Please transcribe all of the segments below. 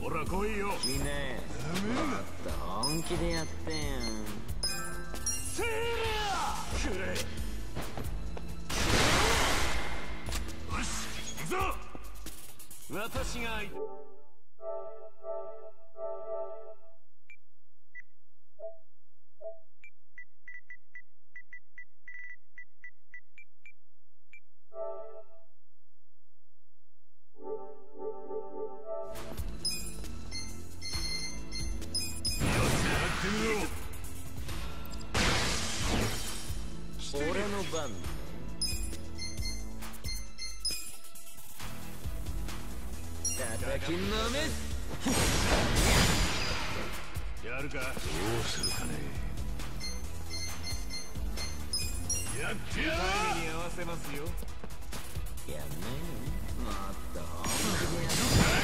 ほら来いよ。 みんなもっと本気でやってん。 せーくれ。よし行くぞ。私が相手。 俺の番ね。叩きのめ。 やるか。どうするかね。やってやる。タイムに合わせますよ。 やんないの。もっと本気でや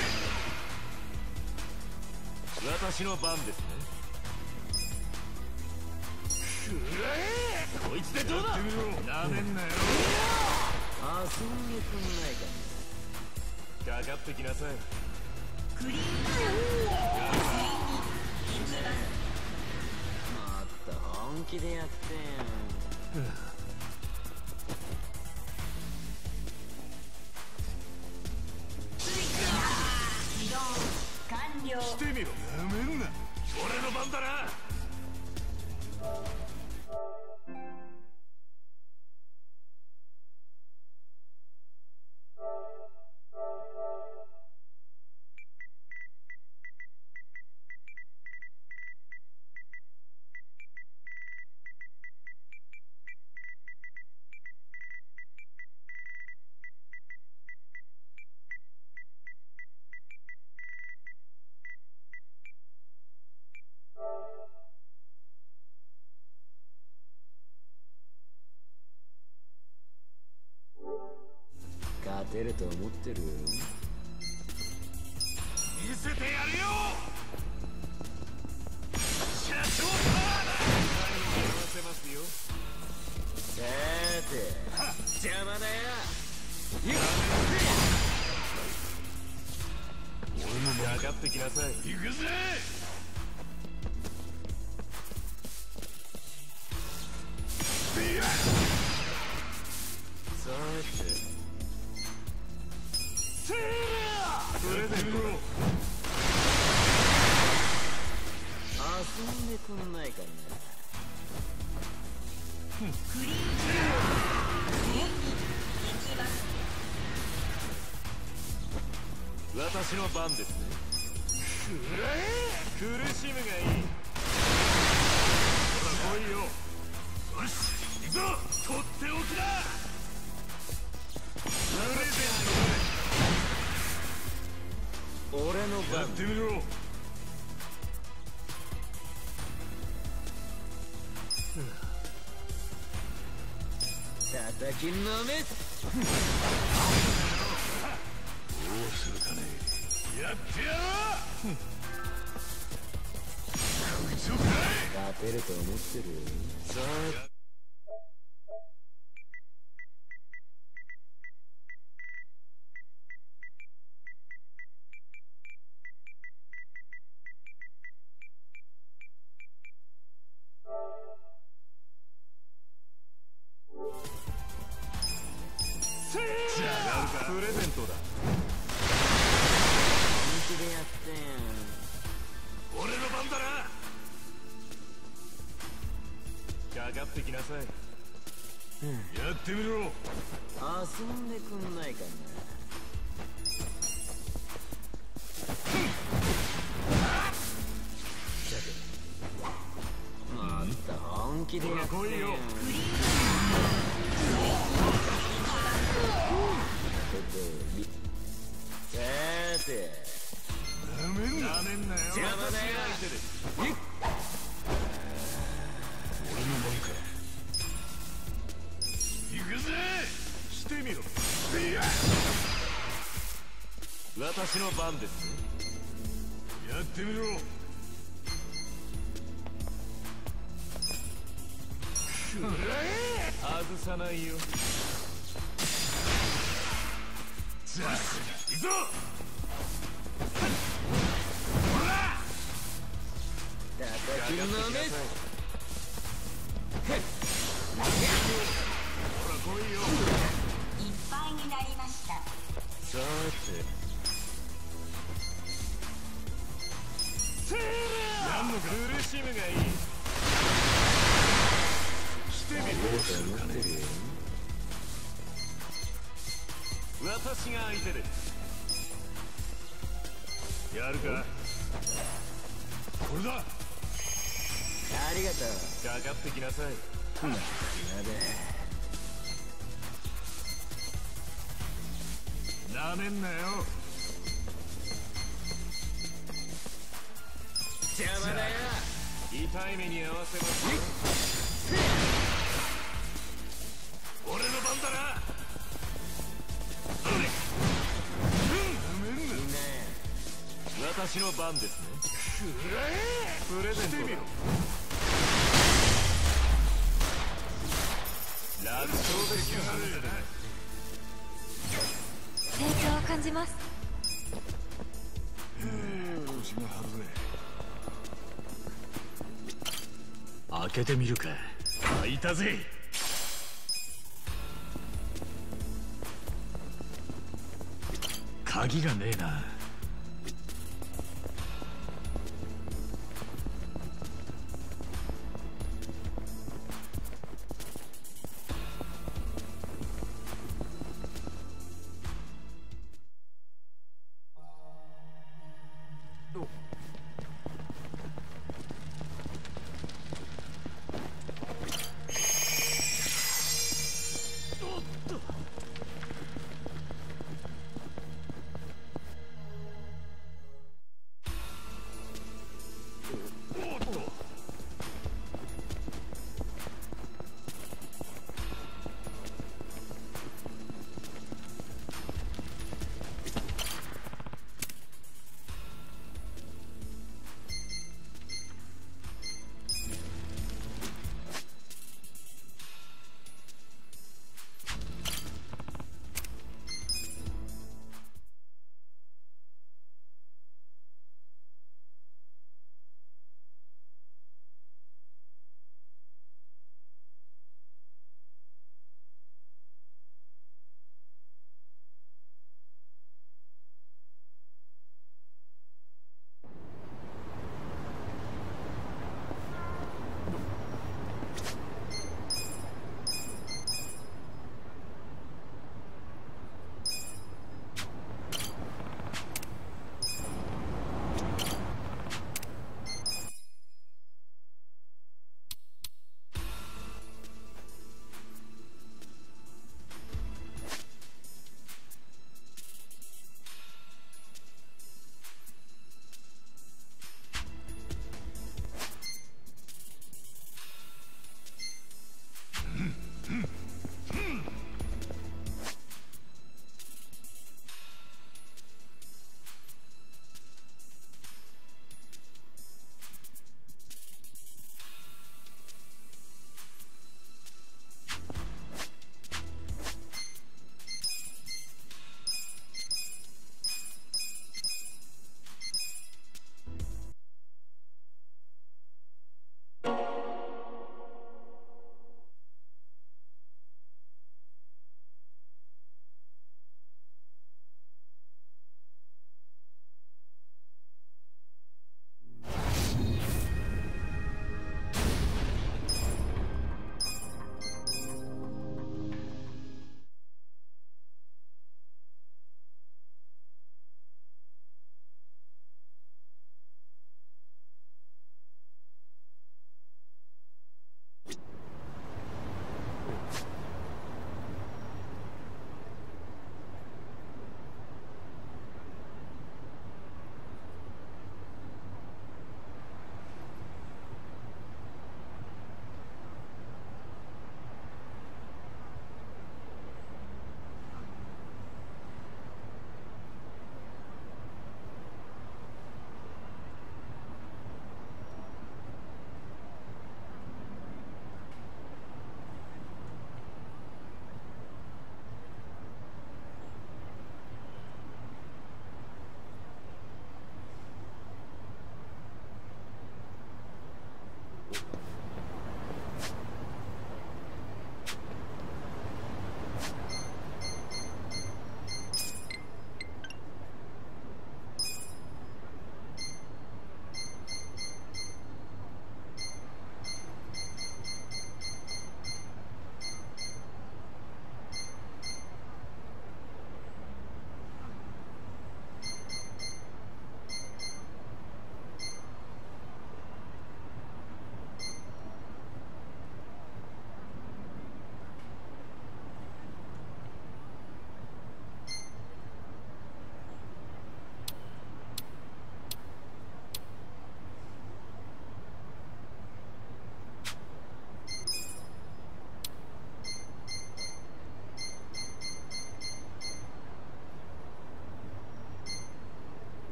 る。 私の番ですね。くらえ。こいつでどうだ。なめんなよ。 遊んでくんないかかかってきなさい。 クリーンもっと本気でやってん。 移動完了。 してみろ。なめんな。俺の番だな。 勝てると思ってる？ 見せてやるよ。社長パワーだ。合わせますよ。 さて邪魔だよ。 俺もかかってきなさい。行くぜ。 さてプレゼント。 遊んでくんないかね。 クリーン全員行きます。 私の番ですね。苦しむがいい。ほら来いよ。よし行くぞ。とっておきだ。プレゼント。 俺の番。 やってみろ。 叩きのめ。 どうするかね。やってやろう。こいつをかい。 勝てると思ってる？さあプレゼントだ。 本気でやってん。 俺の番だな。かかってきなさい。やってみろ。 遊んでくんないかな。もっと本気でやってん。 ほら来いよ。 さてなめんなよ。 邪魔だよ。 俺の番か。行くぜ。してみろ。私の番ですね。やってみろ。外さないよ。行くぞ。 なめほら来いよ。 いっぱいになりました。 さてやんのか。 苦しむがいい。 してみるかね。 私が相手です。 やるか。これだ。 ありがとう。かかってきなさい。まあなめんなよ。 邪魔だよ。痛い目に合わせますよ。 俺の番だな。 みんな私の番ですね。プレゼントだ。楽勝できるはずだ。 成長を感じます。 腰が外れ。 開けてみるか。開いたぜ。鍵がねえな。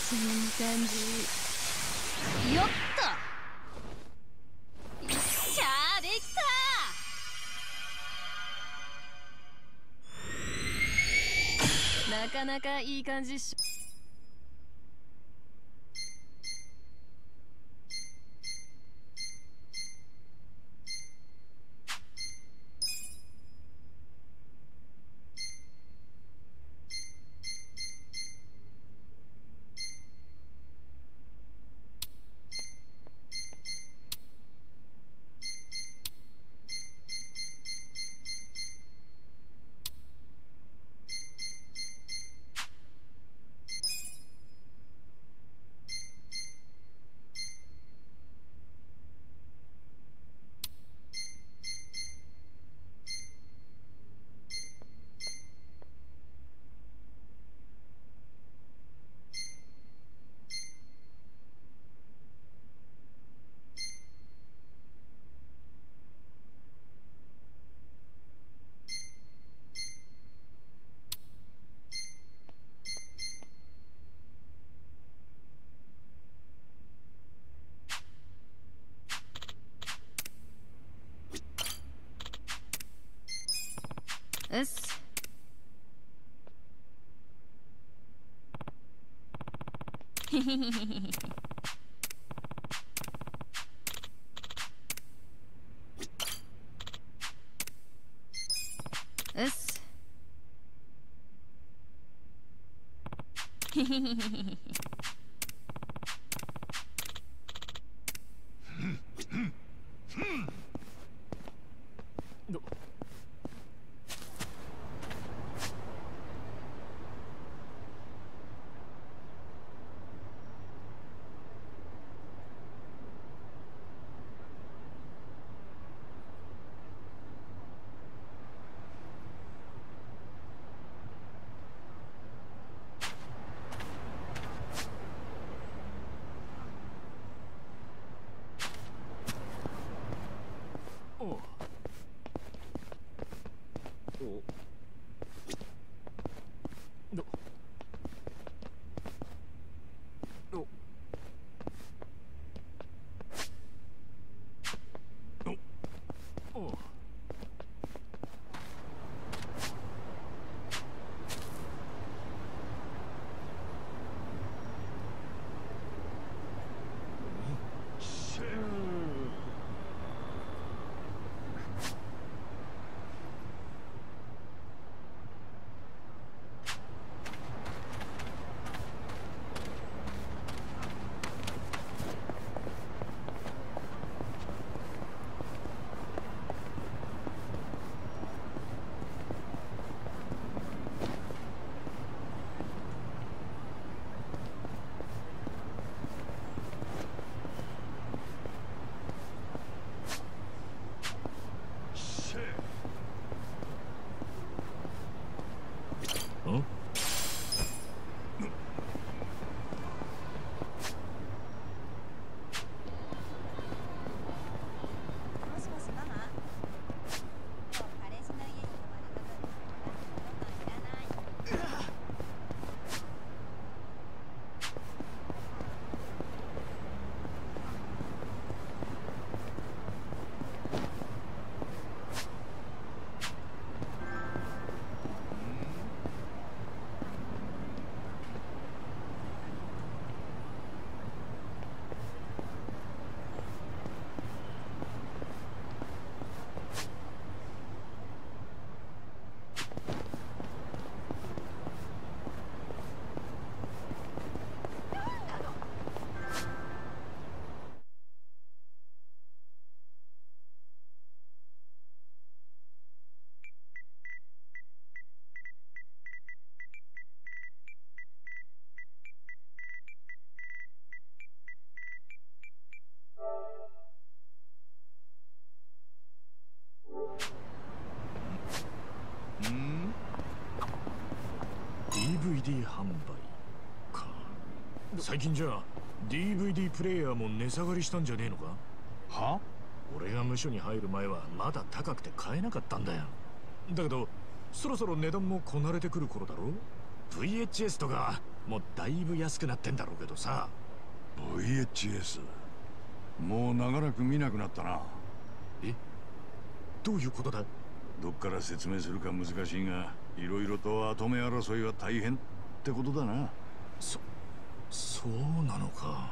感じ。よっと。よっしゃー、できた。なかなかいい感じっしょ。うっす。へへへへへ。うっす。へへへへへ。 DVD 販売か。最近じゃ DVD プレイヤーも値下がりしたんじゃねえのか。は？俺が無所に入る前はまだ高くて買えなかったんだよ。だけどそろそろ値段もこなれてくる頃だろ。 VHS とかもうだいぶ安くなってんだろうけどさ。 VHS もう長らく見なくなったな。 え、どういうことだ？ どっから説明するか難しいが、いろいろと跡目争いは大変ってことだな。 そうなのか。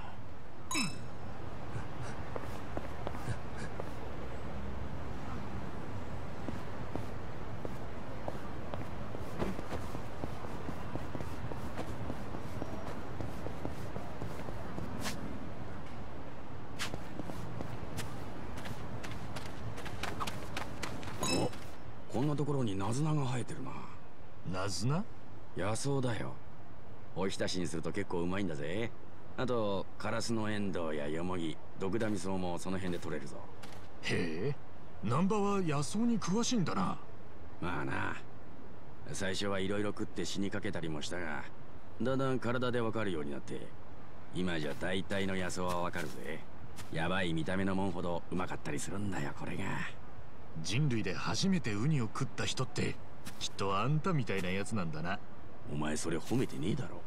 こんなところにナズナが生えてるな。 ナズナ？ 野草だよ。おひたしにすると結構うまいんだぜ。あとカラスのエンドウやヨモギ、ドクダミソウもその辺で取れるぞ。 へえ、南波は野草に詳しいんだな。 まあな、最初はいろいろ食って死にかけたりもしたが、だんだん体でわかるようになって、今じゃ大体の野草はわかるぜ。やばい見た目のもんほどうまかったりするんだよ、これが。 人類で初めてウニを食った人ってきっとあんたみたいなやつなんだな。 お前それ褒めてねえだろ。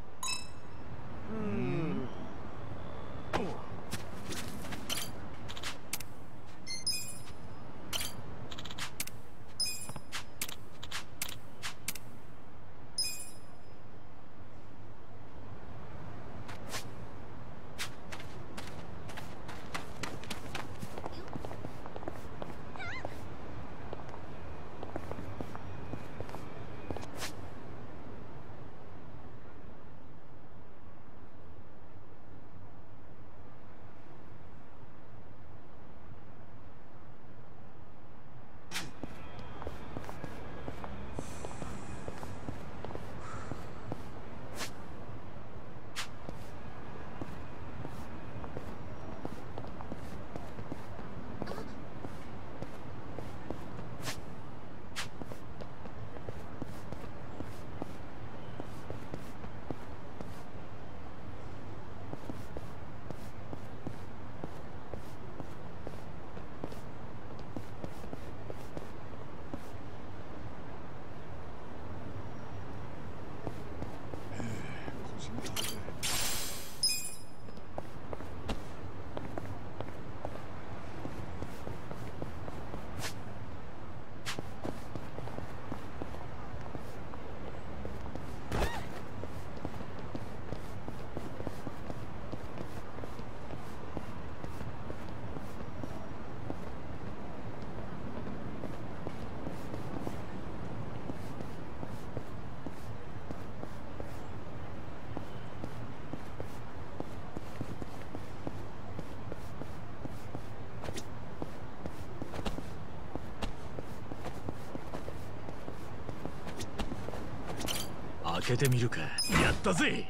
開けてみるか。やったぜ。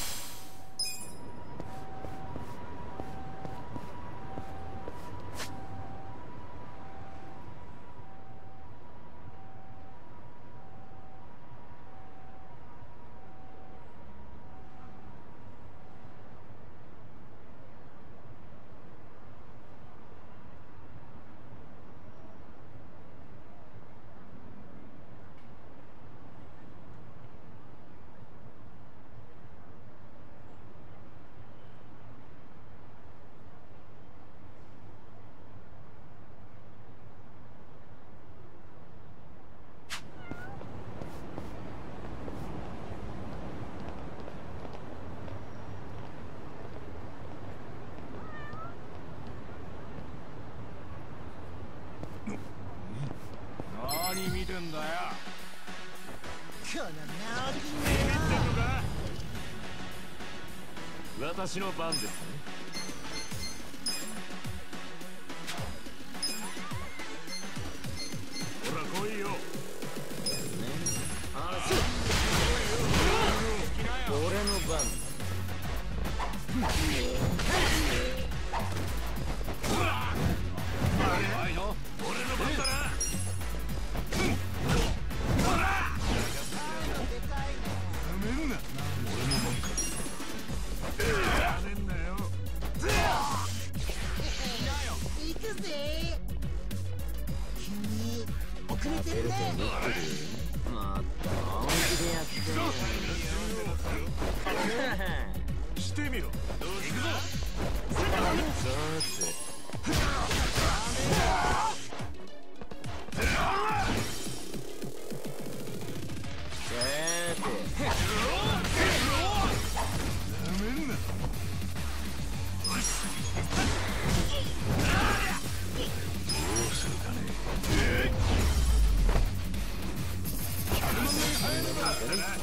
何見てんだよ。 この直り私の番ですね。ほら来いよ。 俺の番。 俺の番だな。 行くぜ。君遅れてるね。 また本気でやっくぞ。 してみろ。 行くぞ。 さなめんな。どうするかね。100万円入るな。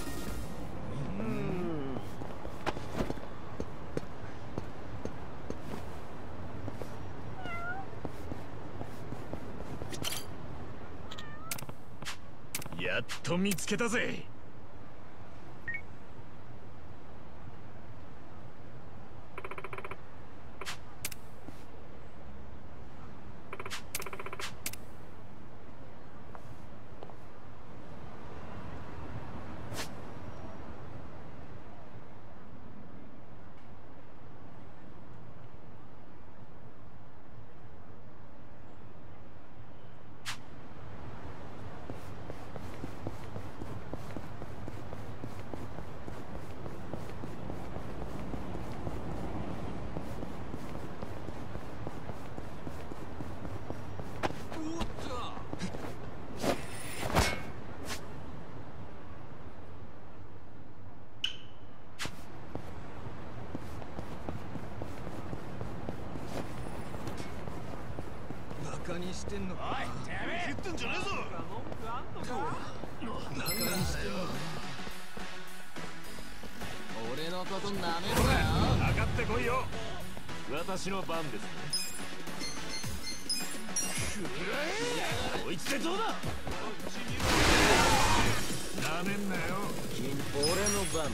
やっと見つけたぜ。 バカにしてんのか。 おい、てめえ。言ってんじゃねえぞ。 バカにしてんのか。俺のことなめろよ。 上がってこいよ。私の番ですね。こいつでどうだ。なめんなよ。 俺の番。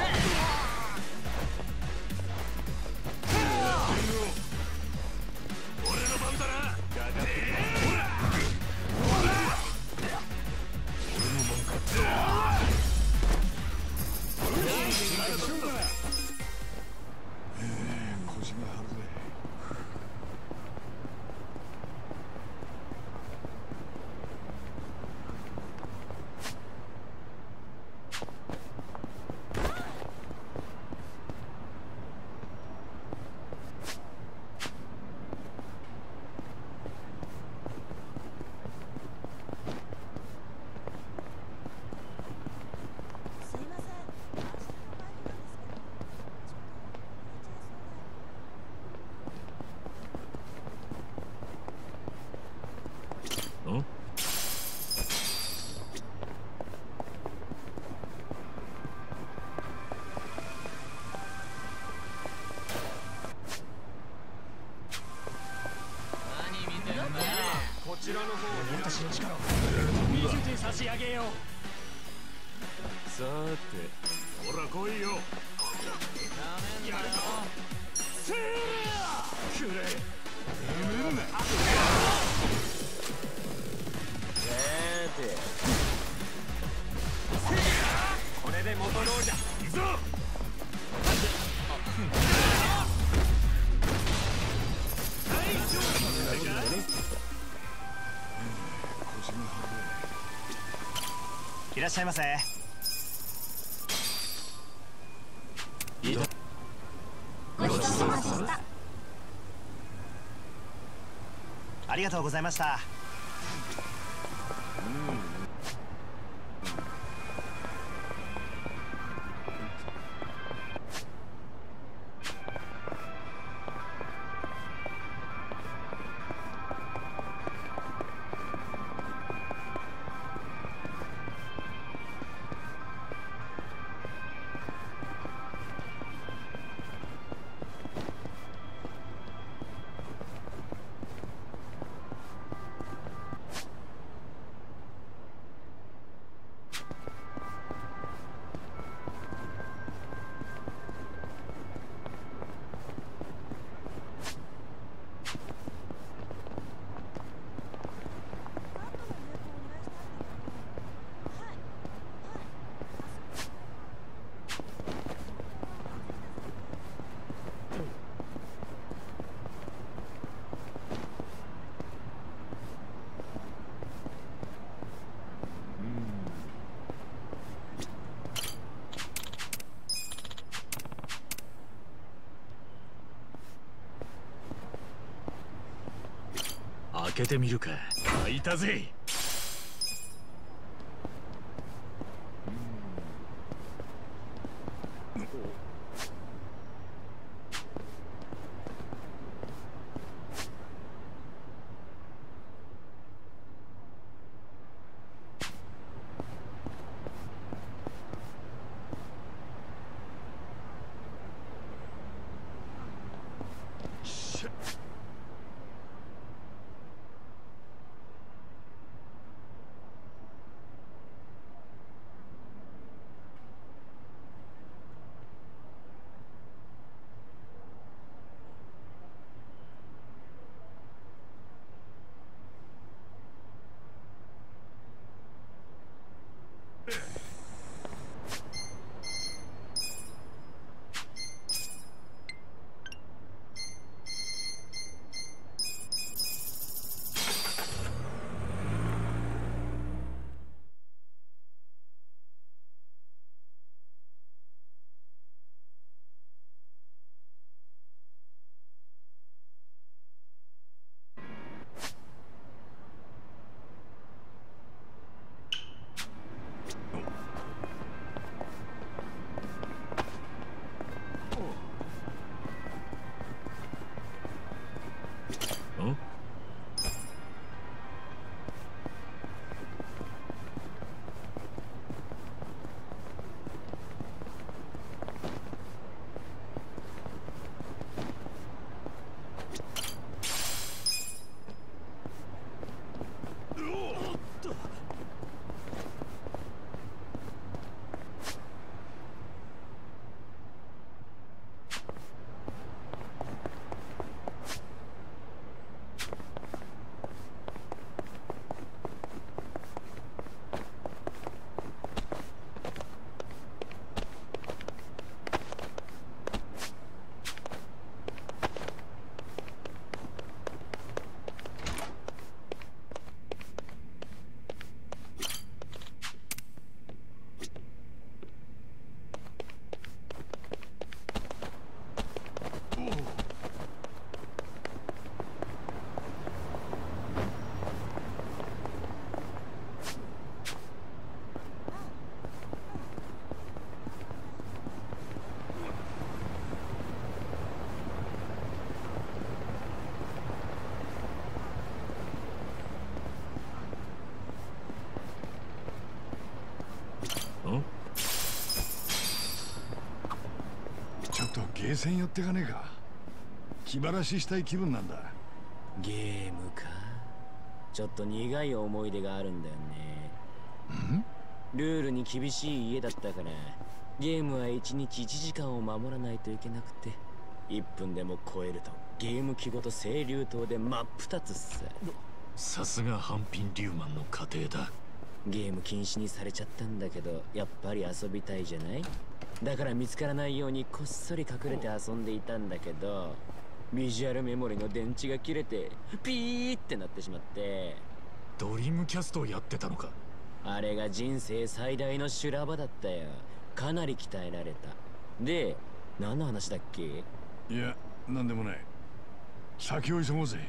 俺の番だな。 腰が張るぜ。 すいません。明日のバイトなんですけど、ちょっと入れちゃいそうで。 ん？ 何見てんだよ。 こちらの方に私の力を見せて差し上げよう。さーて、ほら来いよ。 なめんなよ。 せーくれ。 なめんな。 これで元通りだ。行くぞ。 いらっしゃいませ。 ごちそうさまでした。 ありがとうございました。 けてみるか。開いたぜ。 ちょっとゲーセン寄ってかねえか。気晴らししたい気分なんだ。 ゲームか。ちょっと苦い思い出があるんだよね。ルールに厳しい家だったからゲームは1日1時間を守らないといけなくて、1分でも超えるとゲーム機ごと清流島で真っ二つっさ。 さすがハンピンリューマンの家庭だ。 ゲーム禁止にされちゃったんだけど、やっぱり遊びたいじゃない。だから見つからないようにこっそり隠れて遊んでいたんだけど、ビジュアルメモリの電池が切れてピーってなってしまって。 ドリームキャストをやってたのか。 あれが人生最大の修羅場だったよ。かなり鍛えられた。で、何の話だっけ。 いや、なんでもない。先を急ごうぜ。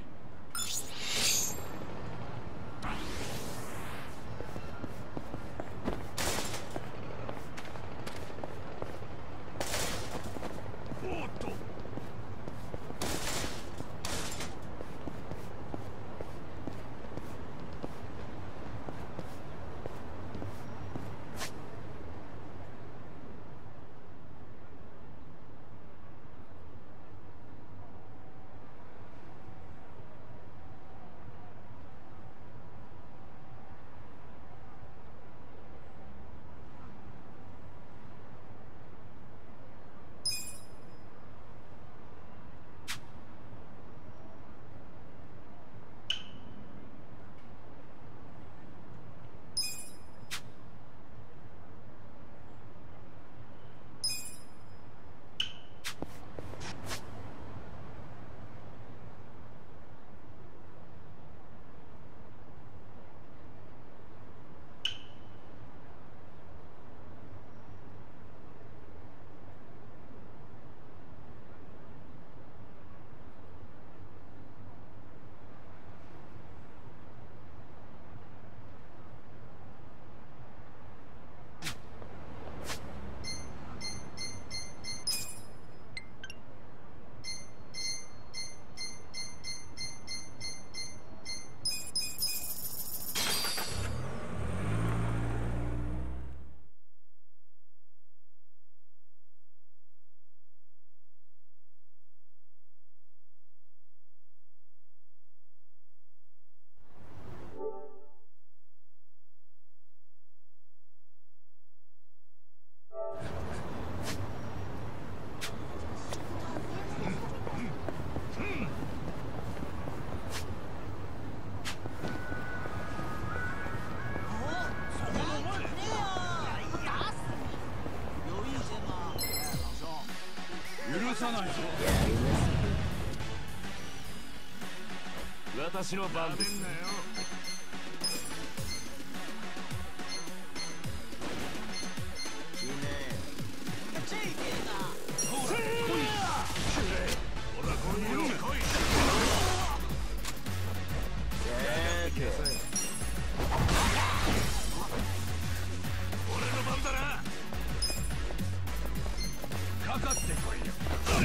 さないぞ。私の番です。かかってこいよ。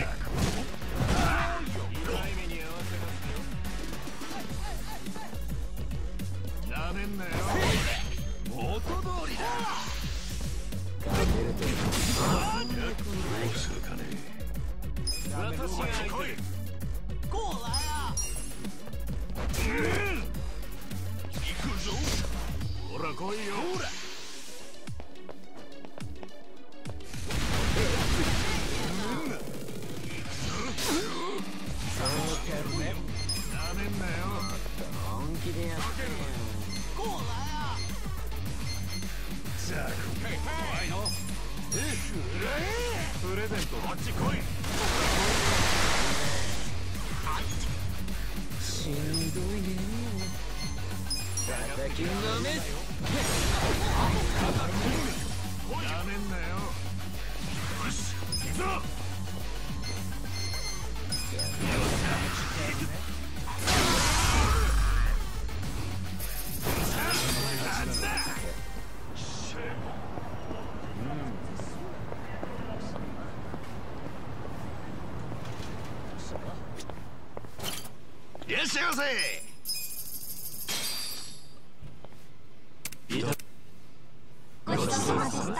なめんなよ。元通りだ。どうするかね。私が来い。こうだよ。行くぞ。ほら来いよ。ほら。なめんなよ。 本気でやってるよ。 こうだよ。じゃあ怖いの。プレゼント。こっち来い。 しんどいね。叩きのめす。 なめんなよ。よし、行くぞ。いらっしゃいませ。 ごちそうさまでした。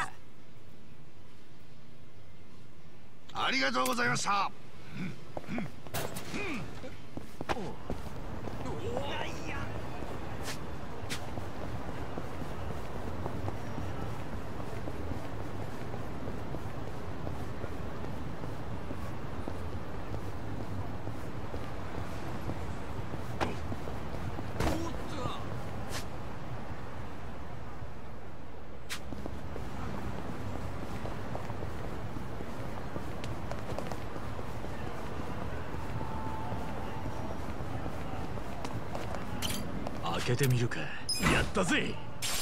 ありがとうございました。開けてみるか。やったぜ。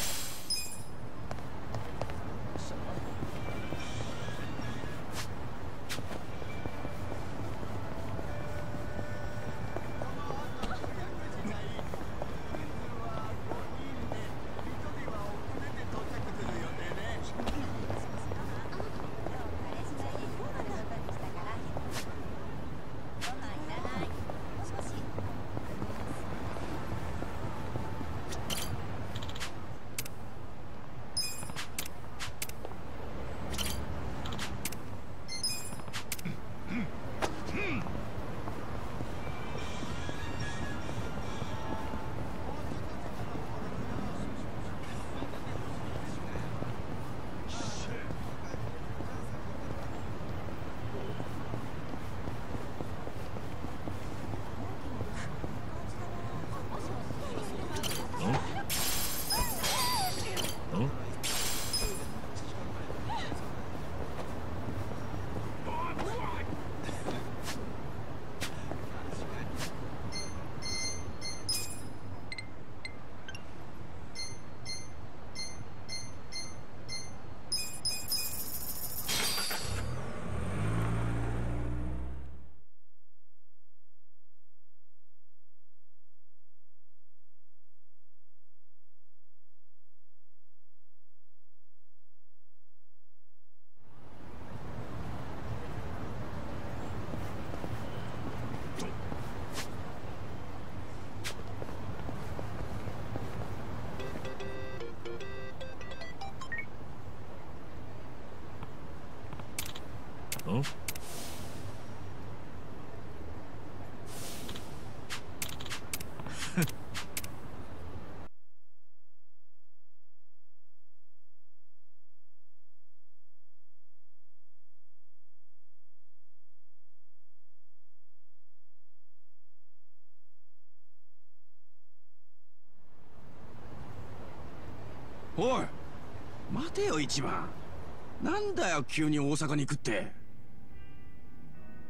おい、待てよ一番。なんだよ急に大阪に行くって。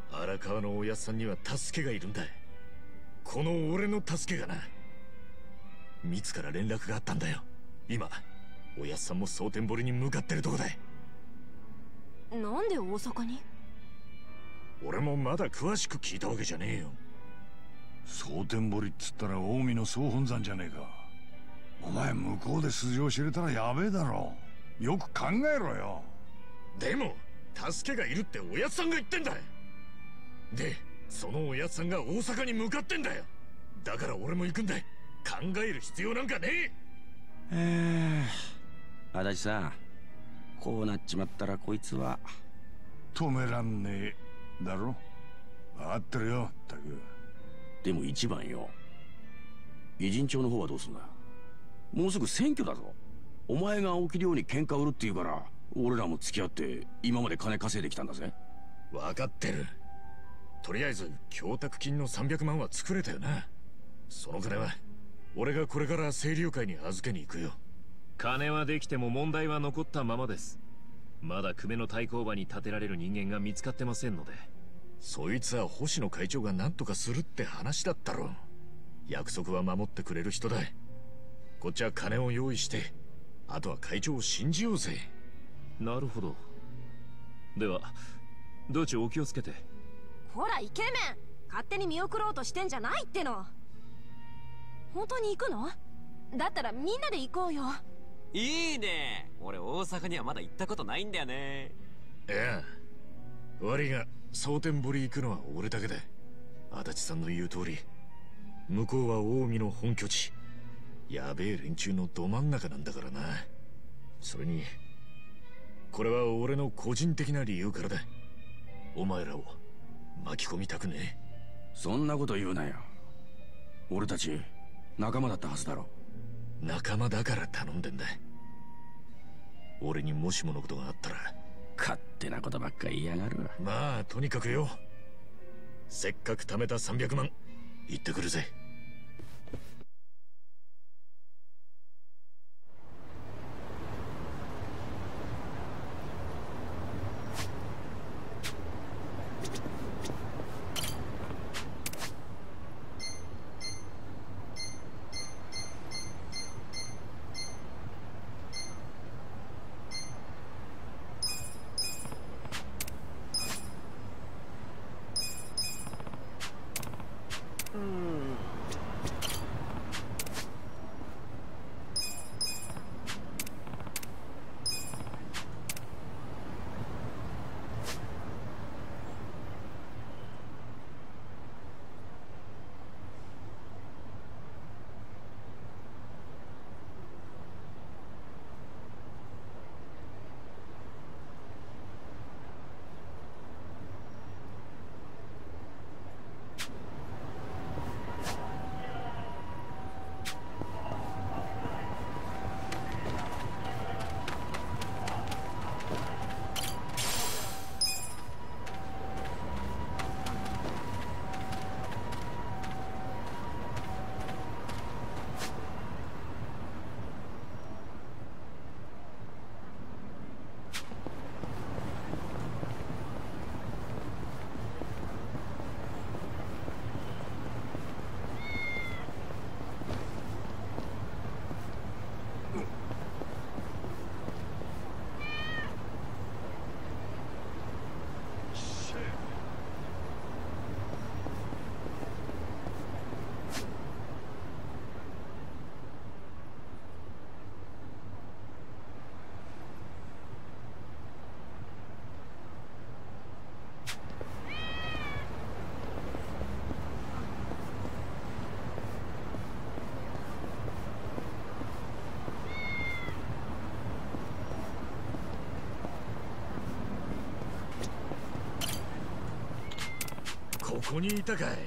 荒川のおやっさんには助けがいるんだ。この俺の助けがな。ミツから連絡があったんだよ。今おやっさんも蒼天堀に向かってるとこだ。 なんで大阪に？ 俺もまだ詳しく聞いたわけじゃねえよ。 蒼天堀っつったら近江の総本山じゃねえか。お前向こうで素性を知れたらやべえだろ。よく考えろよ。 でも助けがいるっておやっさんが言ってんだ。でそのおやっさんが大阪に向かってんだよ。だから俺も行くんだ。考える必要なんかねえ。 足立さん、こうなっちまったらこいつは止めらんねえだろ。分かってるよったく。 でも一番よ、偉人町の方はどうすんだ。もうすぐ選挙だぞ。お前が青木亮に喧嘩売るって言うから俺らも付き合って今まで金稼いできたんだぜ。 分かってる。とりあえず供託金の300万は作れたよな。その金は俺がこれから清流会に預けに行くよ。 金はできても問題は残ったままです。まだ久米の対抗馬に立てられる人間が見つかってませんので。 そいつは星野会長が何とかするって話だったろ。約束は守ってくれる人だ。こっちは金を用意してあとは会長を信じようぜ。 なるほど。では道中お気をつけて。 ほらイケメン、勝手に見送ろうとしてんじゃないっての。本当に行くの？だったらみんなで行こうよ。 いいね。俺大阪にはまだ行ったことないんだよね。 いや悪いが蒼天堀行くのは俺だけだ。足立さんの言う通り向こうは近江の本拠地、やべえ連中のど真ん中なんだからな。それにこれは俺の個人的な理由からだ。お前らを巻き込みたくねえ。 そんなこと言うなよ。俺たち仲間だったはずだろ。 仲間だから頼んでんだ。俺にもしものことがあったら。 勝手なことばっか言いやがる。 まあとにかくよ、せっかく貯めた300万行ってくるぜ。ここにいたかい。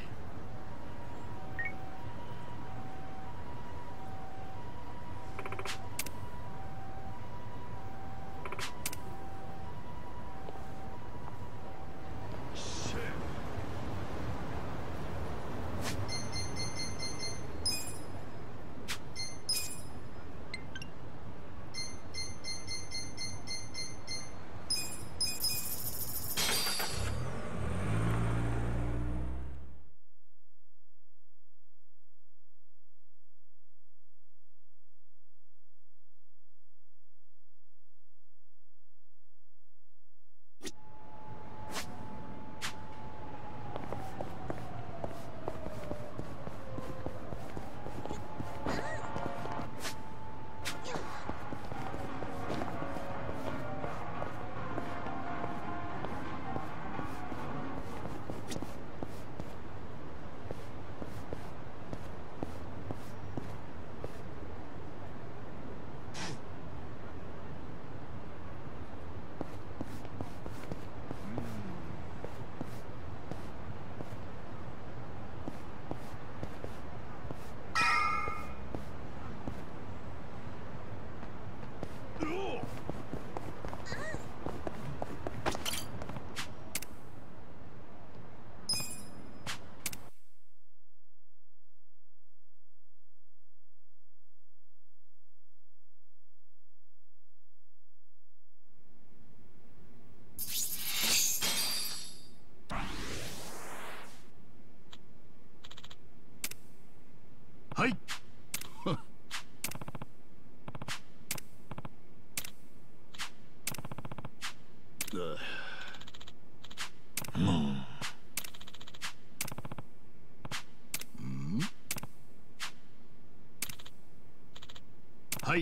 はい。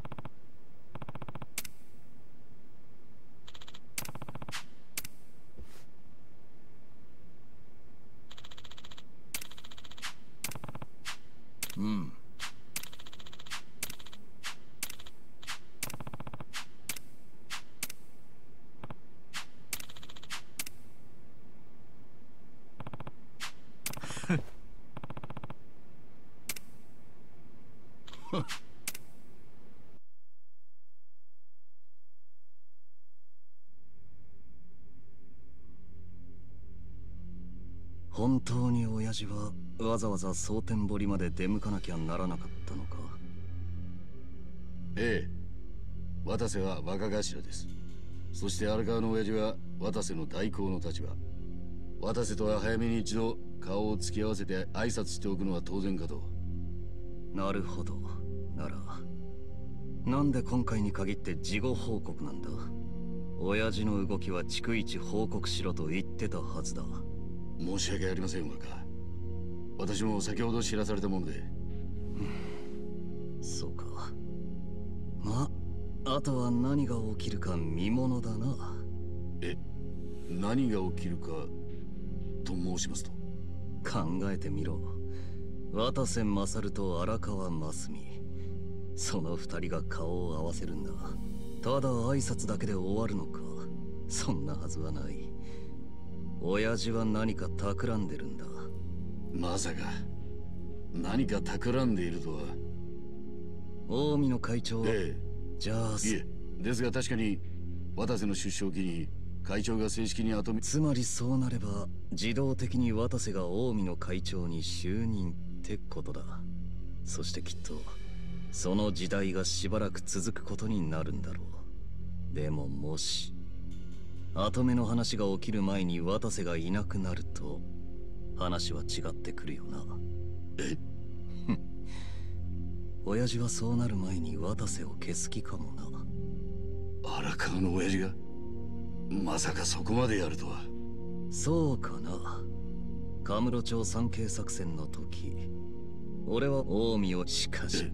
本当に親父はわざわざ蒼天堀まで出向かなきゃならなかったのか。 ええ、渡瀬は若頭です。そして荒川の親父は渡瀬の代行の立場。渡瀬とは早めに一度顔を突き合わせて挨拶しておくのは当然かと。 なるほど。ならなんで今回に限って事後報告なんだ。親父の動きは逐一報告しろと言ってたはずだ。 申し訳ありません、若。私も先ほど知らされたもので。 そうか。まあ、あとは何が起きるか見ものだな。 え、何が起きるかと申しますと。 考えてみろ。渡瀬勝と荒川真澄、その二人が顔を合わせるんだ。ただ挨拶だけで終わるのか。そんなはずはない。親父は何か企んでるんだ。 まさか何か企んでいるとは。 近江の会長は、じゃあ、 いえ、ですが確かに渡瀬の出所を機に会長が正式につまりそうなれば自動的に渡瀬が近江の会長に就任ってことだ。そしてきっとその時代がしばらく続くことになるんだろう。でももし跡目の話が起きる前に渡瀬がいなくなると話は違ってくるよな。 え親父はそうなる前に渡瀬を消す気かもな。 荒川の親父がまさかそこまでやるとは。 そうかな。カムロ町参詣作戦の時俺は近江をしかし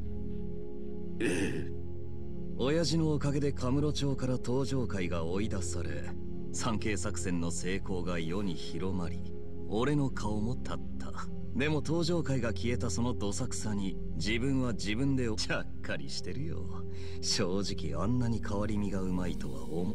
親父のおかげでカムロ町から登場会が追い出され参詣作戦の成功が世に広まり俺の顔も立った。でも登場会が消えたそのどさくさに自分は自分でちゃっかりしてるよ。正直あんなに変わり身がうまいとは思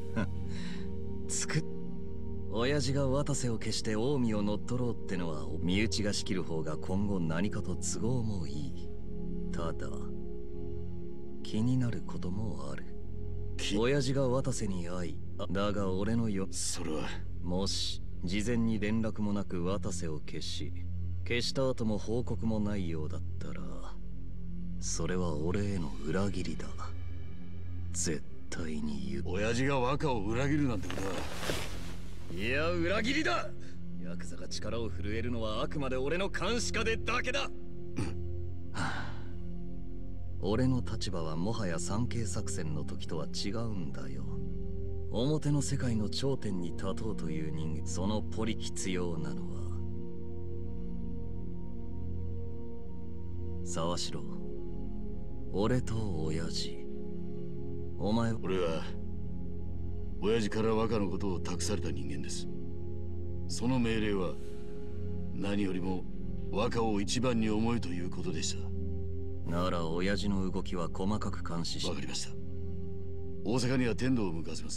親父が渡瀬を消して近江を乗っ取ろうってのは身内が仕切る方が今後何かと都合もいい。ただ気になることもある。親父が渡瀬に会い、だが俺のそれはもし事前に連絡もなく渡瀬を消した後も報告もないようだったらそれは俺への裏切りだ。絶対に言う。 親父が若を裏切るなんてことは。 いや裏切りだ。ヤクザが力を震えるのはあくまで俺の監視下でだけだ。俺の立場はもはや参詣作戦の時とは違うんだよ。表の世界の頂点に立とうという人間、そのポリ必要なのは沢城、俺と親父。お前は。 俺は親父から若のことを託された人間です。その命令は何よりも若を一番に思えということでした。 なら親父の動きは細かく監視して。 わかりました。大阪には天道を向かわせます。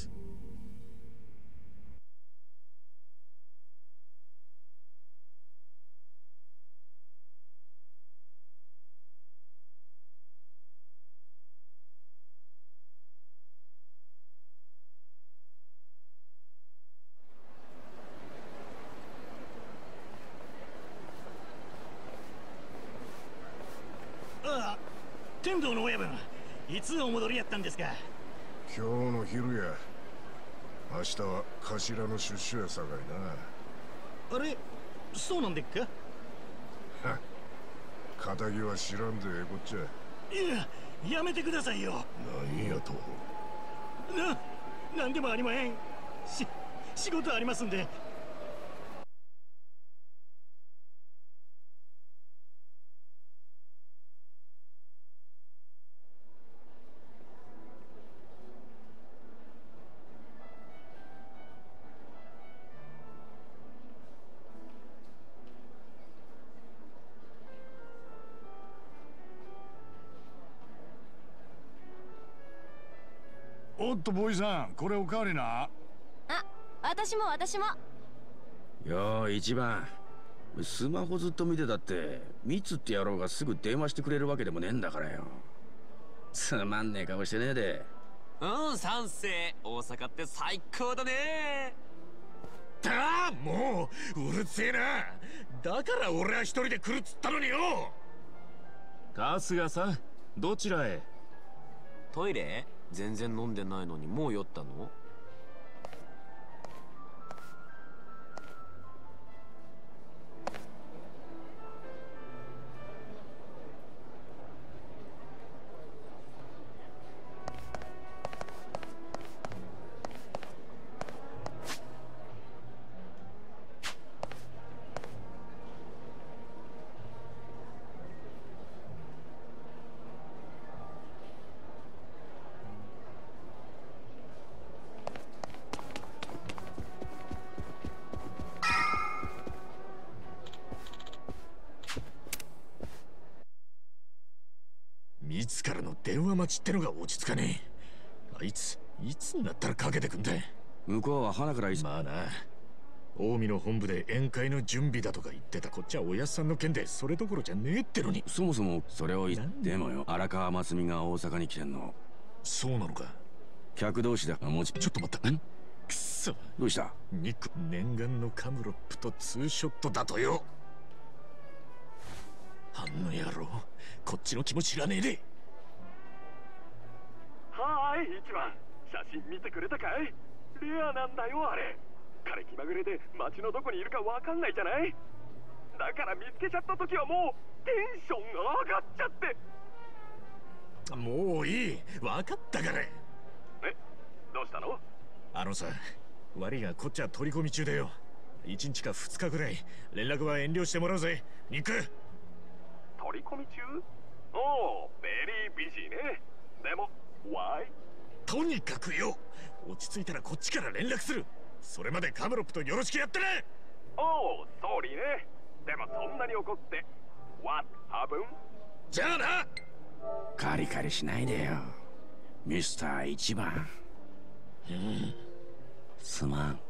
天道の親分、いつお戻りやったんですか。 今日の昼や。明日は頭の出所やさかいな。あれ、そうなんでっか。 は仇は知らんでええこっちゃ。 いや、やめてくださいよ。 何やと。 なんでもありまへん。 仕事ありますんで。 おっとボーイさん、これおかわりな。 あ、私も。 よー一番、スマホずっと見てたってミツって野郎がすぐ電話してくれるわけでもねえんだからよ。つまんねえ顔してねえで。 賛成。大阪って最高だね。 もううるせえな。だから俺は一人で来るっつったのによ。 春日さん、どちらへ？ トイレ？全然飲んでないのにもう酔ったの？ ミツからの電話待ちってのが落ち着かねえ。あいついつになったらかけてくんだ。 向こうは花からまあな、近江の本部で宴会の準備だとか言ってた。こっちはおやっさんの件でそれどころじゃねえってのに。 そもそもそれを言ってもよ、荒川真澄が大阪に来てんの。 そうなのか。 客同士だ。ちょっと待った。くっそ、 どうした？ 念願のカムロップとツーショットだとよ。あんの野郎、こっちの気も知らねえで。 はーい、一番写真見てくれたかい？レアなんだよあれ。彼気まぐれで街のどこにいるかわかんないじゃない。だから見つけちゃった時はもうテンションが上がっちゃって。 もういい、分かったから。 どうしたの？ あのさ、悪いがこっちは取り込み中だよ。1日か2日ぐらい連絡は遠慮してもらうぜ、ニック。 取り込み中？おお、ベリービジーね。でも、ワイ？ とにかくよ、落ち着いたらこっちから連絡する。それまでカムロップとよろしくやってね。 おお、ソーリーね。でもそんなに怒って、What happened？ じゃあな。 カリカリしないでよ、ミスター一番。すまん。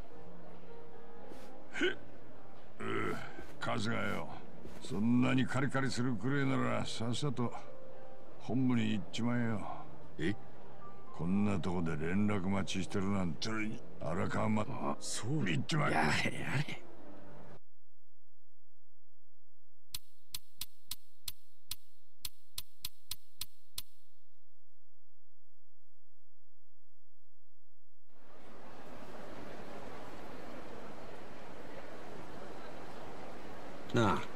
春日よ、そんなにカリカリするくれならさっさと本部に行っちまえよ。こんなとこで連絡待ちしてるなんて荒川そう行っちまえ。 やれ。なあ。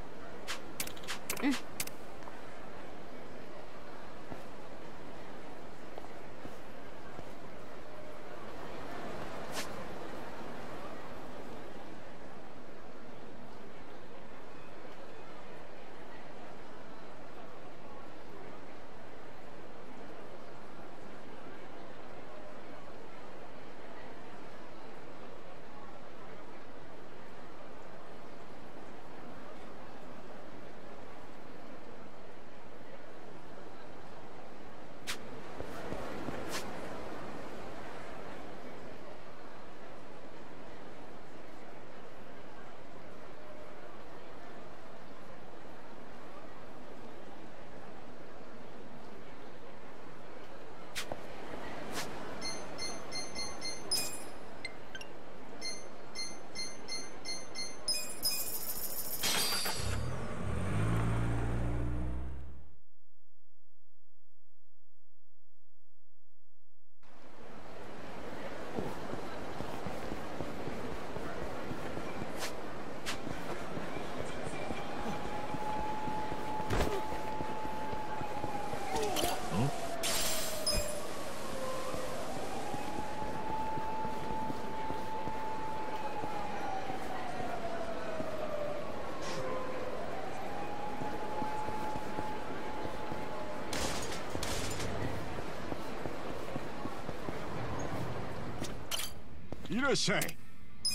らっしゃい。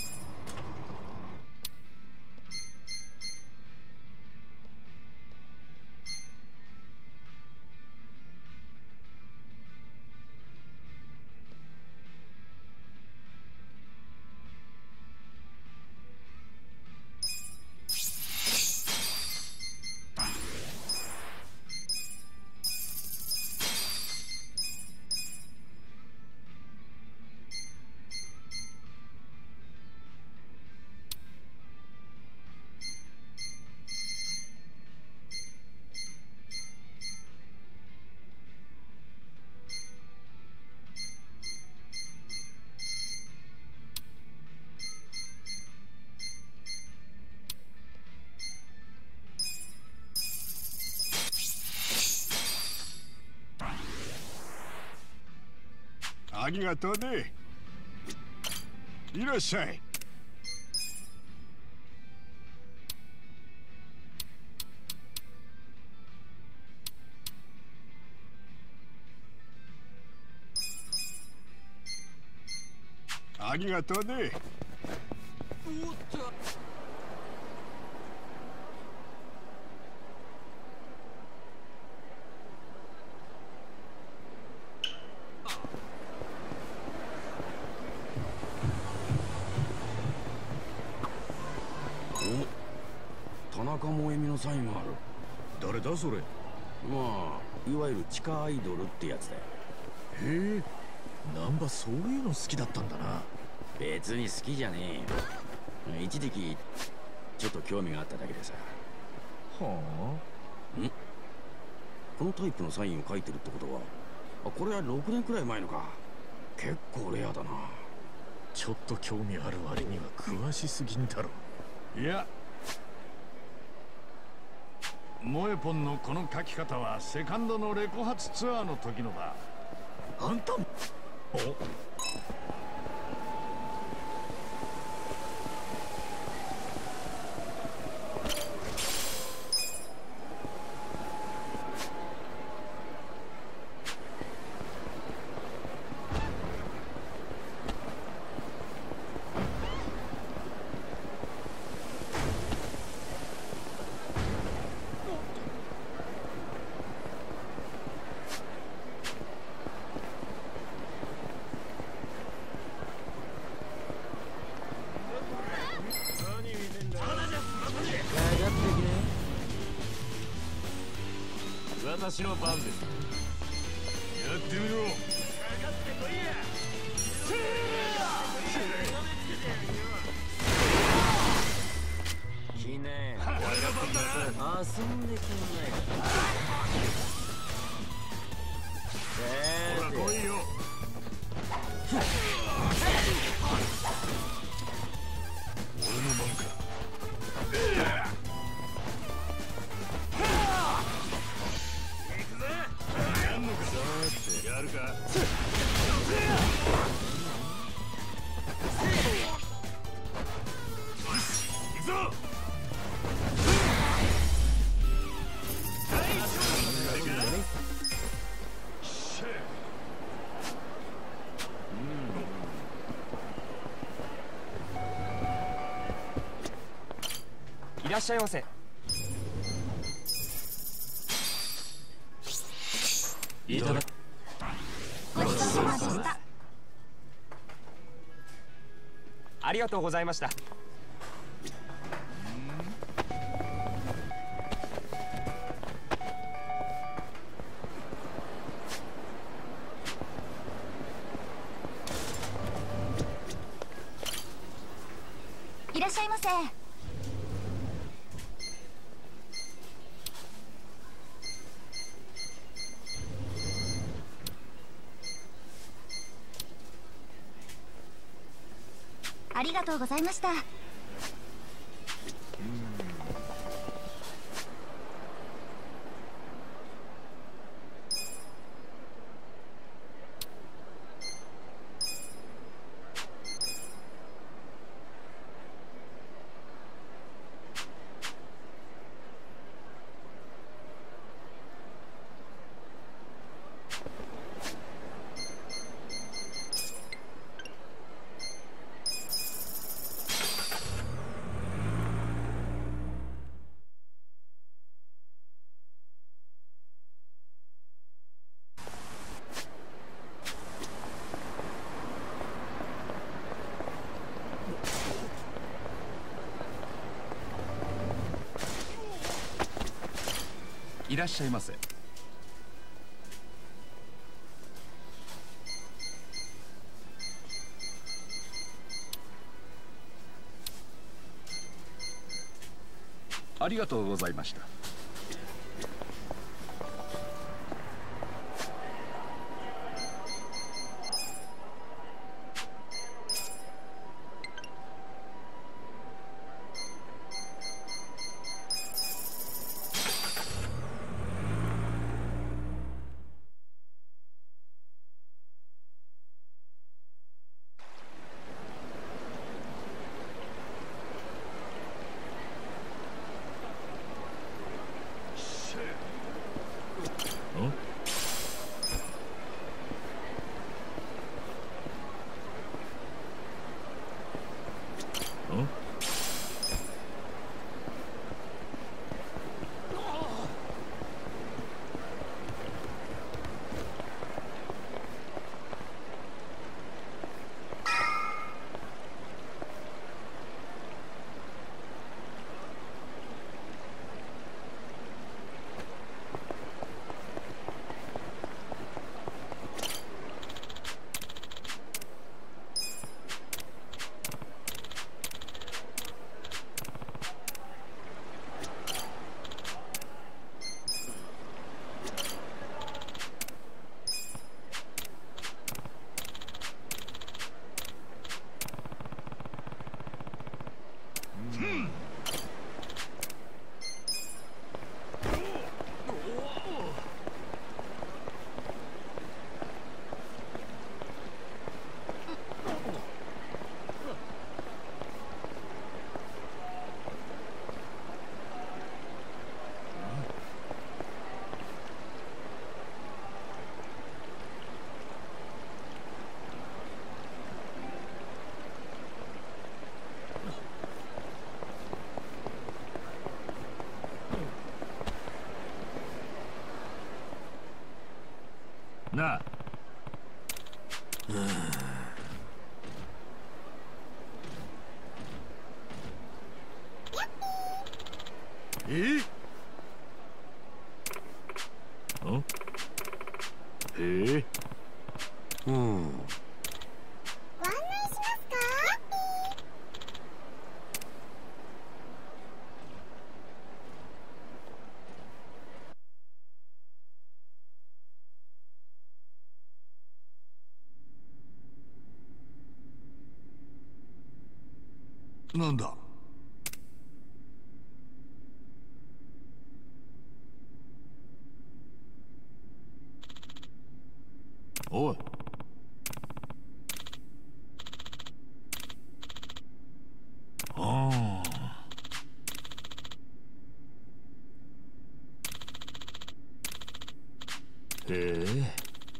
ありがとうね。いらっしゃい。ありがとうね。 おっと。 田中萌実のサインがある。 誰だそれ。 まあいわゆる地下アイドルってやつだよ。 へえ、難波そういうの好きだったんだな。 別に好きじゃねえよ。一時期ちょっと興味があっただけでさ。 はあ。このタイプのサインを書いてるってことは、これは6年くらい前のか。結構レアだな。 ちょっと興味ある割には詳しすぎんだろ。 いや、萌えポンのこの書き方はセカンドのレコ発ツアーの時のだ。 あんたも。お。 私の番です。 やってみろ。 かかってこいや。 来ねえ。遊んでくんないか。 ほら来いよ。俺の番か。 やるか。行くぞ。 いらっしゃいませ。 いただき。 ごちそうさまでした。 ありがとうございました。 いらっしゃいませ。ありがとうございました。 らっしゃいませ。ありがとうございました。 なあ。 なんだ。 おい。ああ。へえ。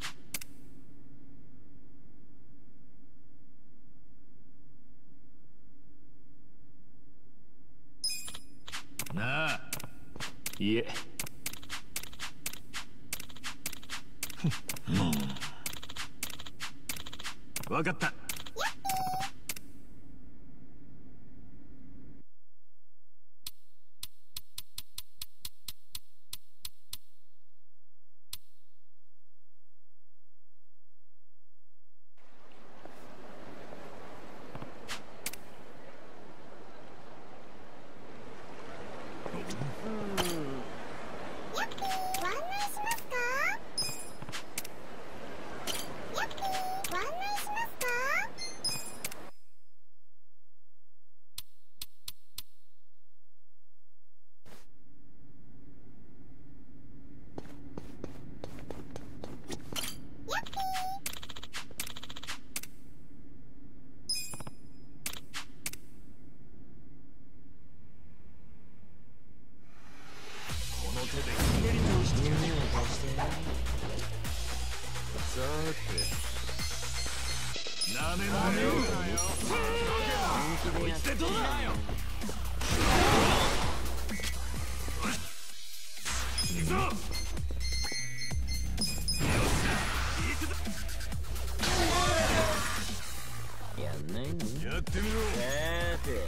なあ。いえ。わかった。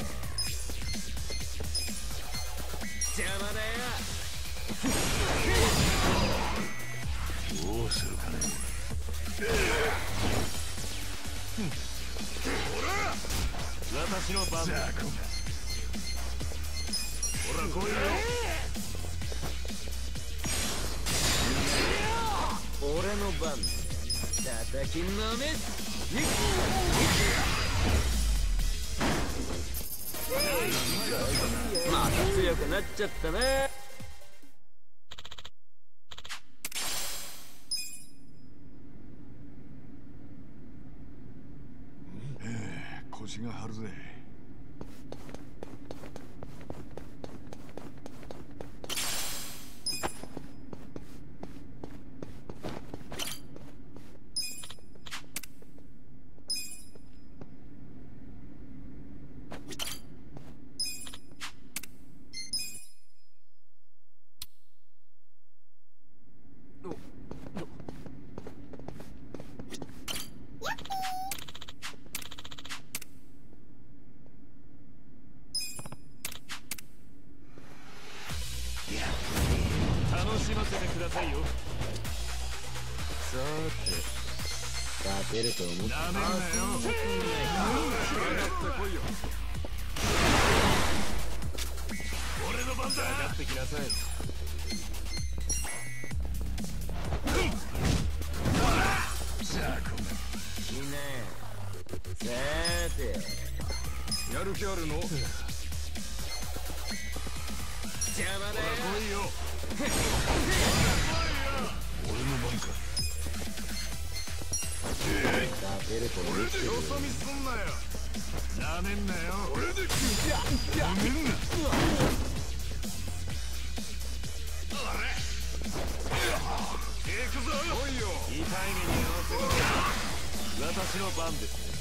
邪魔だよ。 るかね。 私の番だ。ほら来いよ。 俺の番叩きのめまた強くなっちゃったね。 腰が張るぜ。 楽しませてくださいよ。 さて勝てると思ってなめんなよ。俺の番だ。上がってきなさい。 いいね。さてやる気あるの？ 邪魔だよ。 来いよ。 俺の番か。 勝てると思ってるよ。 よそ見すんなよ。なめんなよ。 俺でなめんな。 行くぞ。来いよ。痛い目に合わせろ。私の番ですね。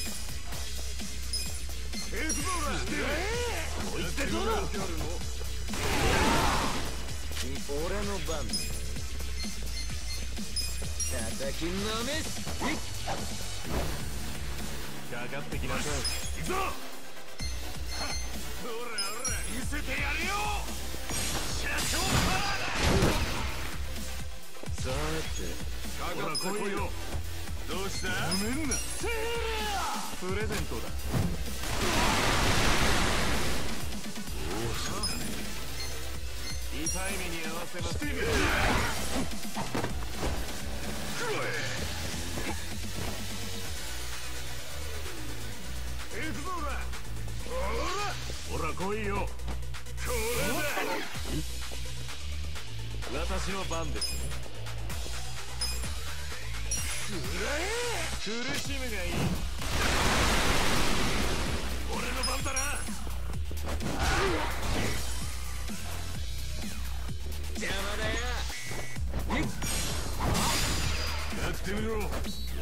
行くぞ俺。こいつでどうだ。 俺の番叩きのめかかってきなさい。行くぞ。ほらほら見せてやるよ。社長パワーだ。 さてほら来いよ。どうした？ なめんな。 プレゼントだ。 どうするかね。 痛い目に合わせます。行くぞほら来いよ。これだ。私の番ですね。苦しむがいい。俺の番だな。 邪魔だよ。 やってみろ。俺の番か。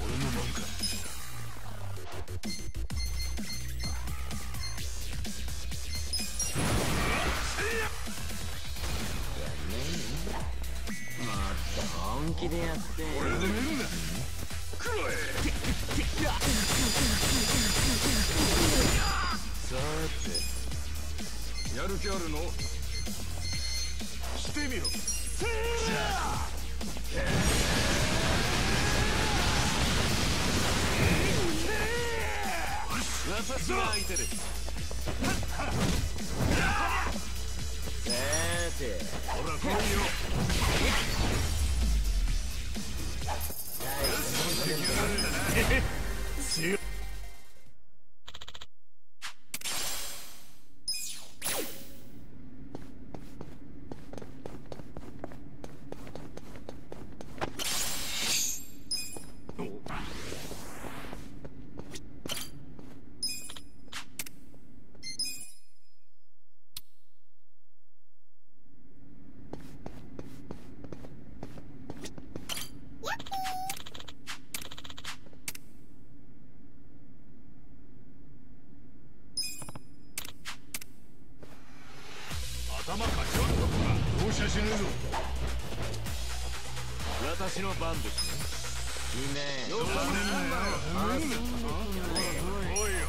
もっと本気でやって。 俺で見るな。くらえ。 さてやる気あるの？ してみろ。私が相手です。 さてほら来いよ。強い。 頭かち割るとこが容赦しねえぞ。 私の番ですね。 いいね。 よくねえんだよ。おいよ。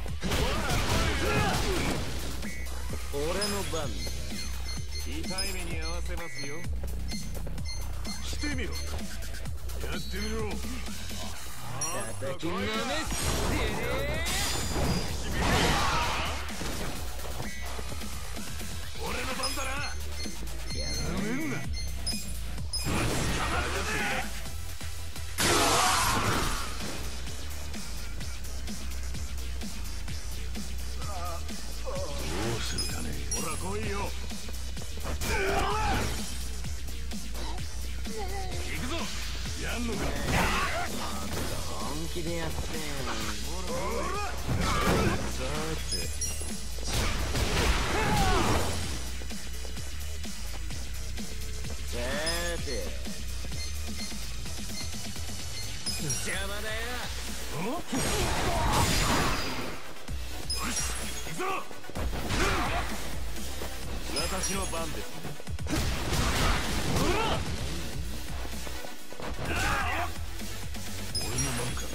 俺の番痛い目に合わせますよ。してみろ。 ってみろ。 叩きのめす。 俺の番だな。 やめんな。どうするかね。 ほら来いよ。行くぞ。 やんのか。 本気でやって。 さて。 邪魔だよ。 よし、行くぞ。私の番ですね。 俺の番か。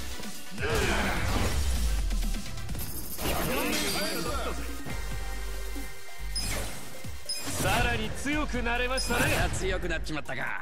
さらに強くなれましたね。 また強くなっちまったか。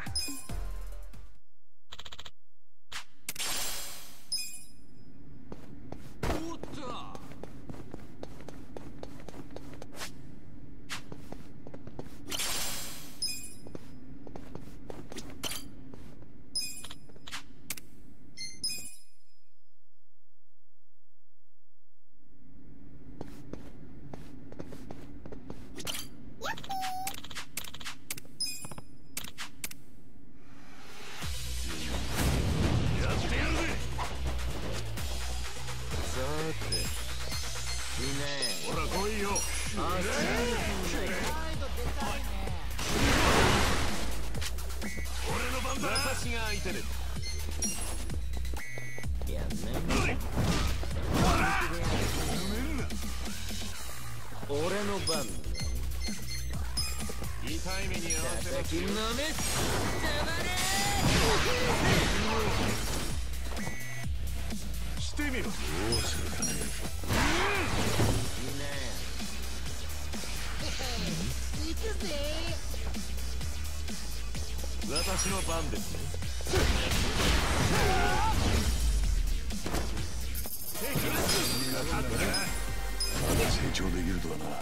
ほら来いよ。俺の番だ。私が相手です。 やめん。俺の番だ。 痛い目に合わせますよ。 叩きのめす。 してみろ。どうするかね。 行くぜ。 私の番ですね。 まだ成長できるとはな。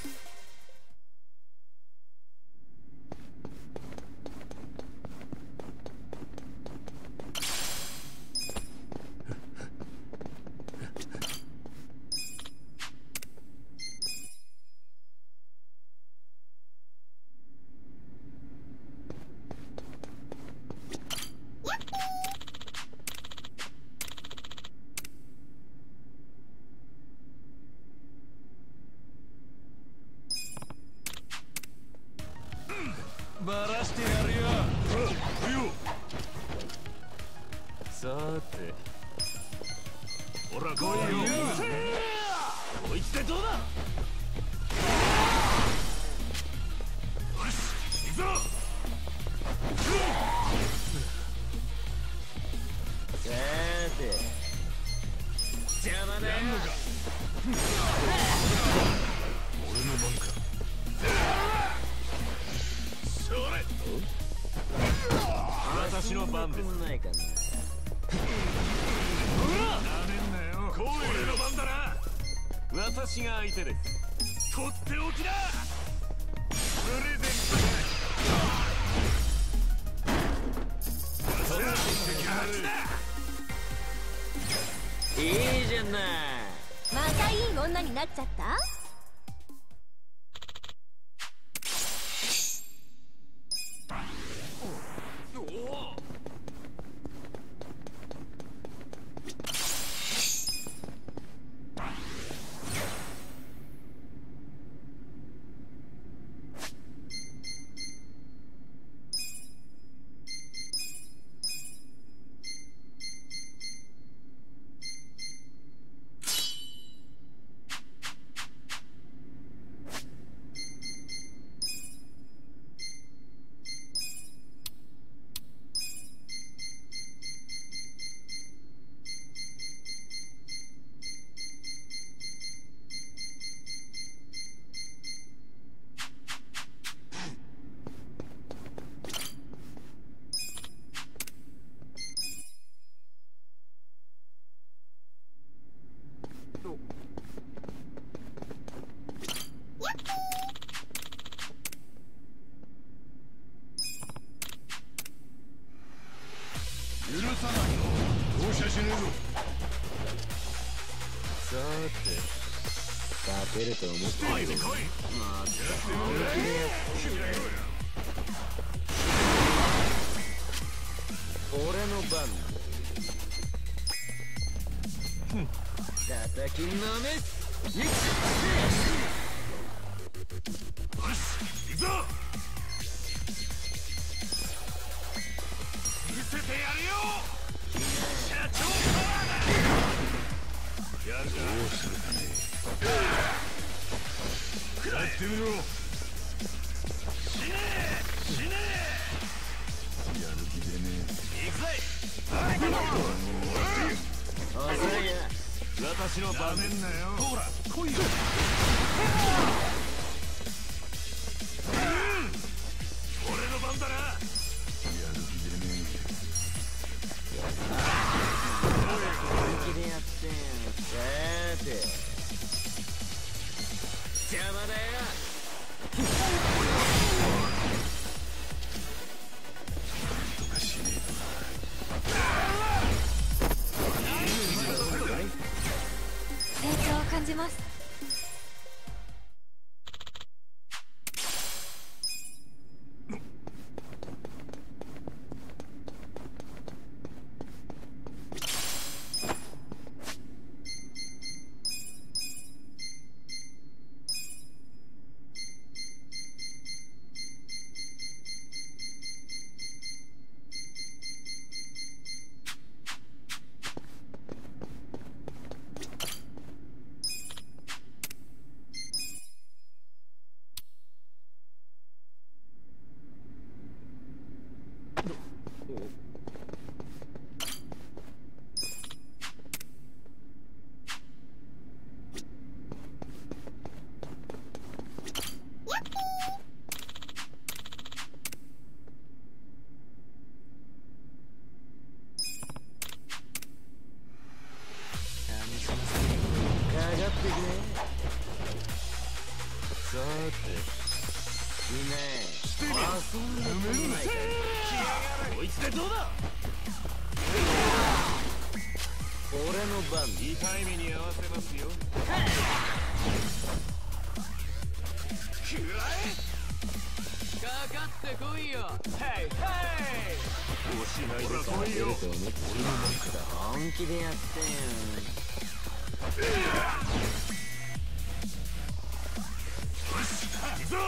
バラしてやるよ。さて、ほら来いよ。こいつでどうだ。よし、行くぞ。 さて、邪魔だよ。 俺の番か。 それ。私の番です。 ないかな。 なめんなよ。俺の番だな。私が相手です。とっておきだ。プレゼントだ。 いいじゃない。 またいい女になっちゃった？ さないの。放射しねえぞ。 さて勝てると思ってるよ。また俺の番だ。叩きのめす。よし行くぞ。見せてやるよ社長パワーだ。やるか。どうするかね。やってみろ。死ねえ死ねえ。やる気でねえ。行くぜ。私の場面だよ。ほら来いよ。俺の番だな。やる気でねえ。本気でやってん。さて邪魔だよ。なんとかしねえとな。 成長を感じます。 こいつでどうだ。 俺の番。 痛い目に合わせますよ。 食らえ。かかってこいよ。ヘイヘイ。 おしないで来いよ。本気でやってん。 行くぞ。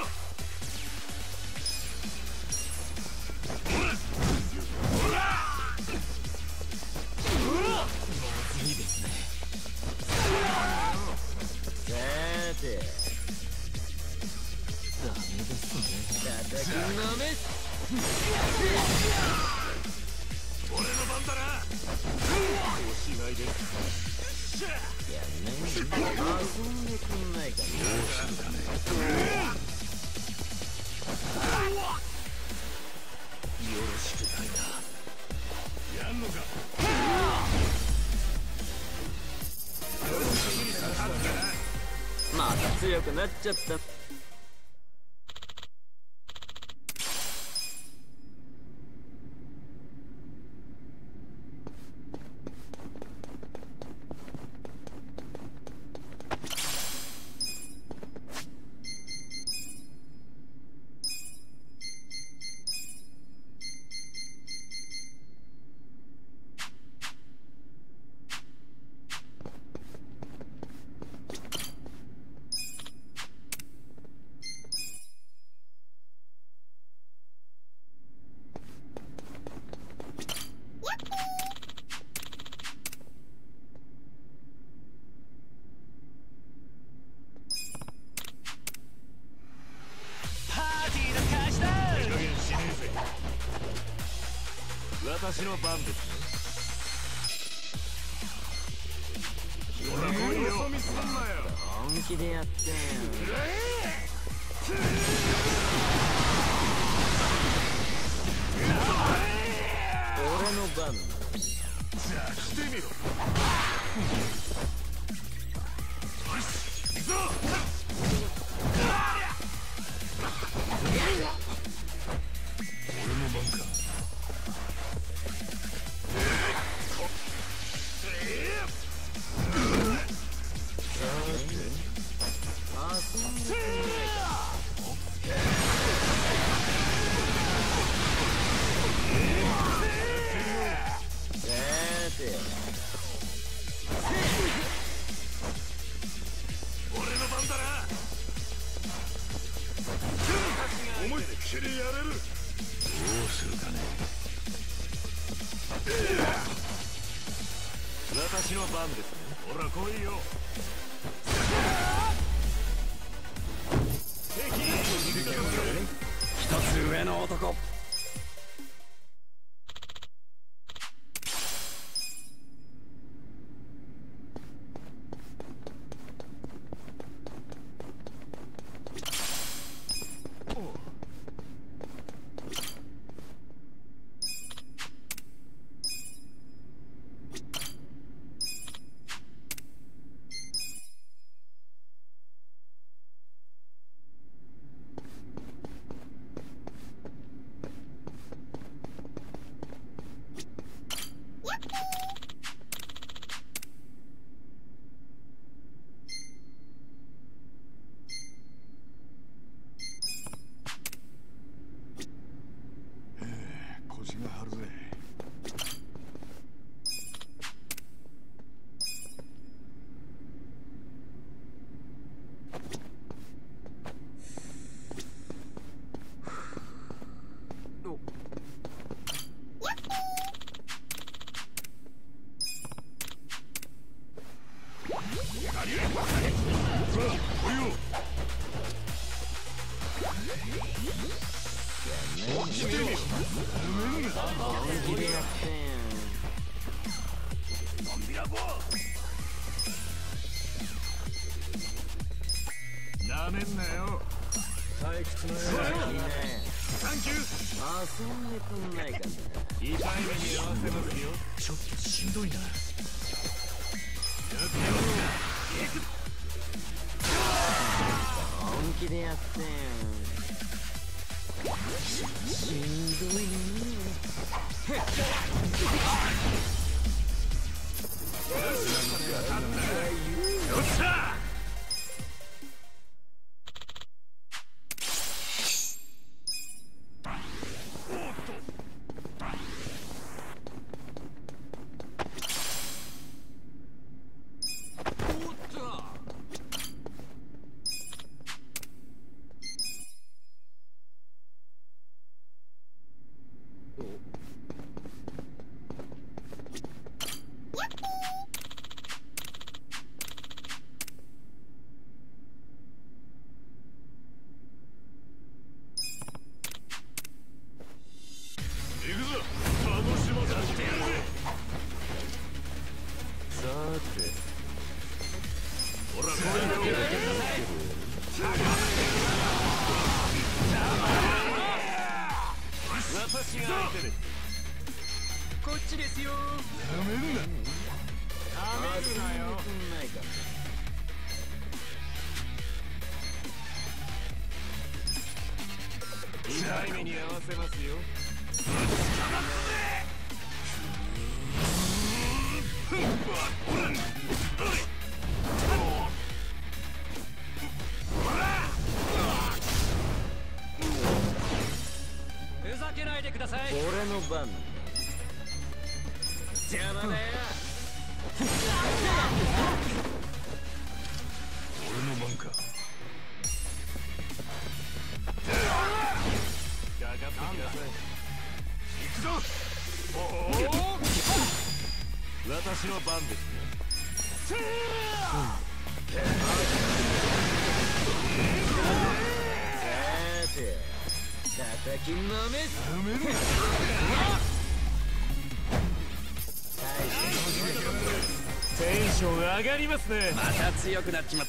いいですね。さてダメですね。叩きのめす。 俺の番だな。おしないです。 やんない遊んでくんないかな。どうするかね。 よろしくないな。やんのか。 また強くなっちゃった。 私の番ですね。ほら来いよ。本気でやってん。俺の番。 じゃあ来てみろ。よし行くぞ。俺の番か。 私の番ですね。ほら来いよ。 一つ上の男。 腰が張るぜ。 なめんなよ。退屈なよ。サンキュー。 遊んでくんないかな。 痛い目に合わせますよ。ちょっとしんどいな。やってやろう。 本気でやってしんどいね。 よっしゃ。 こっちですよ。 やめるな。 痛い目に合わせますよ。 ふざけないでください。 俺の番。邪魔だよ。 俺の番か。 かかってきなさい。行くぞ。私の番ですね。 さて、叩きのめす。 テンション上がりますね。 また強くなっちまった。